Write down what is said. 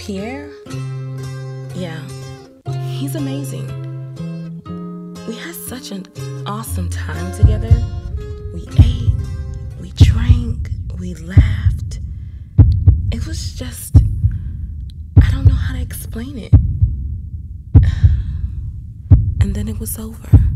Pierre? Yeah, he's amazing. We had such an awesome time together. We ate, we drank, we laughed. It was just, I don't know how to explain it. And then it was over.